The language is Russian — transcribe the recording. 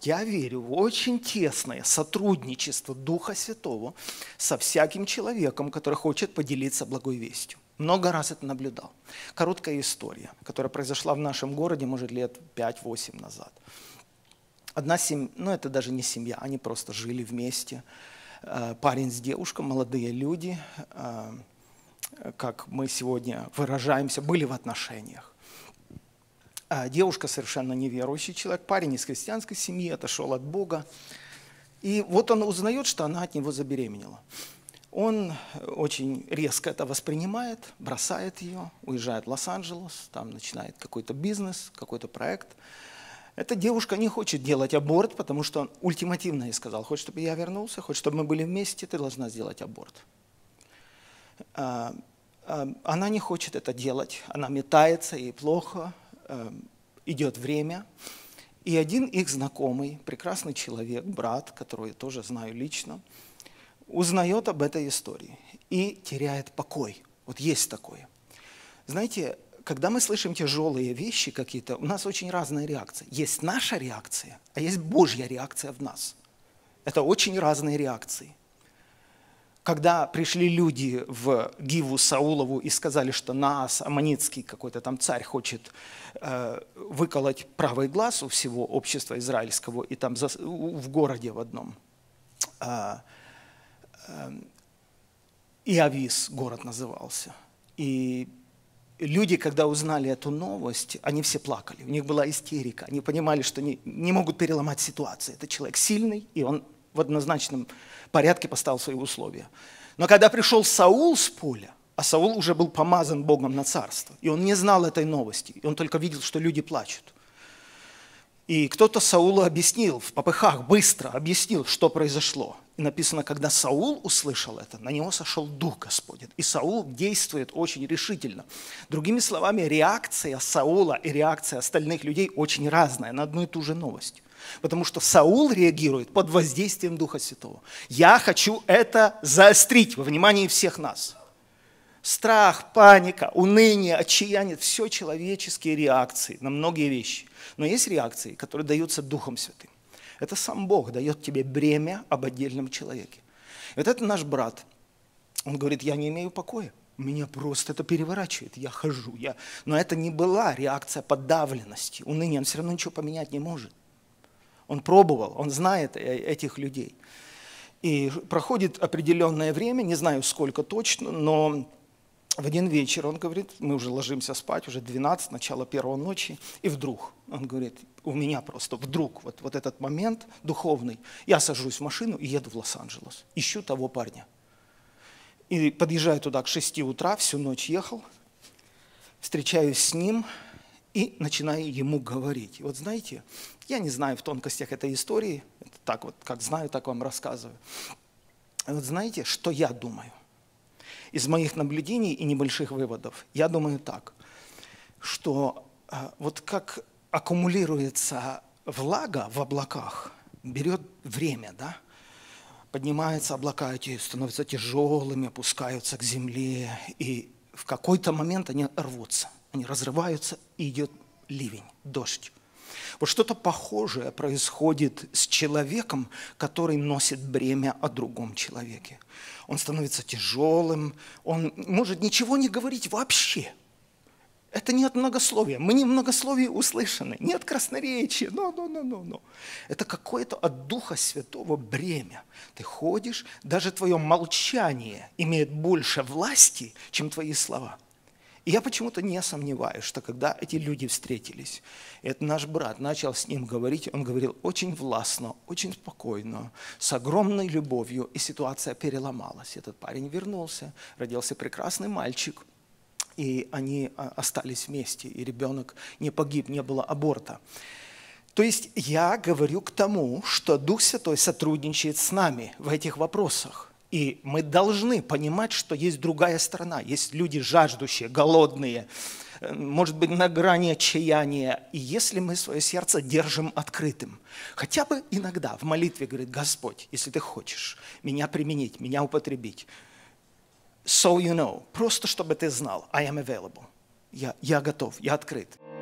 я верю в очень тесное сотрудничество Духа Святого со всяким человеком, который хочет поделиться благой вестью. Много раз это наблюдал. Короткая история, которая произошла в нашем городе, может, лет 5-8 назад. Одна семья, это даже не семья, они просто жили вместе. Парень с девушкой, молодые люди, как мы сегодня выражаемся, были в отношениях. Девушка совершенно неверующий человек, парень из христианской семьи, отошел от Бога. И вот он узнает, что она от него забеременела. Он очень резко это воспринимает, бросает ее, уезжает в Лос-Анджелес, там начинает какой-то бизнес, какой-то проект. Эта девушка не хочет делать аборт, потому что он ультимативно ей сказал: хочешь, чтобы я вернулся, хочешь, чтобы мы были вместе, ты должна сделать аборт. Она не хочет это делать, она метается, ей плохо, идет время. И один их знакомый, прекрасный человек, брат, которого я тоже знаю лично, узнает об этой истории и теряет покой. Вот есть такое. Знаете, когда мы слышим тяжелые вещи какие-то, у нас очень разная реакция. Есть наша реакция, а есть Божья реакция в нас. Это очень разные реакции. Когда пришли люди в Гиву Саулову и сказали, что Наас, аммонитский какой-то там царь, хочет выколоть правый глаз у всего общества израильского, и там в городе в одном, Иавис город назывался. И люди, когда узнали эту новость, они все плакали, у них была истерика, они понимали, что не могут переломать ситуацию. Это человек сильный, и он в однозначном порядке поставил свои условия. Но когда пришел Саул с поля, а Саул уже был помазан Богом на царство, и он не знал этой новости, и он только видел, что люди плачут. И кто-то Саулу объяснил, в попыхах быстро объяснил, что произошло. И написано, когда Саул услышал это, на него сошел Дух Господень. И Саул действует очень решительно. Другими словами, реакция Саула и реакция остальных людей очень разная на одну и ту же новость. Потому что Саул реагирует под воздействием Духа Святого. Я хочу это заострить во внимании всех нас. Страх, паника, уныние, отчаяние – все человеческие реакции на многие вещи. Но есть реакции, которые даются Духом Святым. Это сам Бог дает тебе бремя об отдельном человеке. И вот это наш брат. Он говорит: я не имею покоя. Меня просто это переворачивает. Я хожу. Но это не была реакция подавленности, уныния. Он все равно ничего поменять не может. Он пробовал, он знает этих людей. И проходит определенное время, не знаю сколько точно, но в один вечер он говорит, мы уже ложимся спать, уже 12, начало первой ночи, и вдруг, он говорит, у меня просто вдруг вот этот момент духовный, я сажусь в машину и еду в Лос-Анджелес, ищу того парня. И подъезжаю туда к 6 утра, всю ночь ехал, встречаюсь с ним и начинаю ему говорить. И вот знаете, я не знаю в тонкостях этой истории, это так вот, как знаю, так вам рассказываю. И вот знаете, что я думаю? Из моих наблюдений и небольших выводов, я думаю так, что вот как аккумулируется влага в облаках, берет время, да? Поднимаются облака эти, становятся тяжелыми, опускаются к земле, и в какой-то момент они рвутся, они разрываются, и идет ливень, дождь. Вот что-то похожее происходит с человеком, который носит бремя о другом человеке. Он становится тяжелым, он может ничего не говорить вообще. Это не от многословия. Мы не в многословии услышаны, не от красноречия. Но. Это какое-то от Духа Святого бремя. Ты ходишь, даже твое молчание имеет больше власти, чем твои слова. И я почему-то не сомневаюсь, что когда эти люди встретились, этот наш брат начал с ним говорить, он говорил очень властно, очень спокойно, с огромной любовью, и ситуация переломалась. Этот парень вернулся, родился прекрасный мальчик, и они остались вместе, и ребенок не погиб, не было аборта. То есть я говорю к тому, что Дух Святой сотрудничает с нами в этих вопросах. И мы должны понимать, что есть другая сторона. Есть люди жаждущие, голодные, может быть, на грани отчаяния. И если мы свое сердце держим открытым, хотя бы иногда в молитве говорит: Господь, если ты хочешь меня применить, меня употребить, so you know, просто чтобы ты знал, I am available. Я готов, я открыт.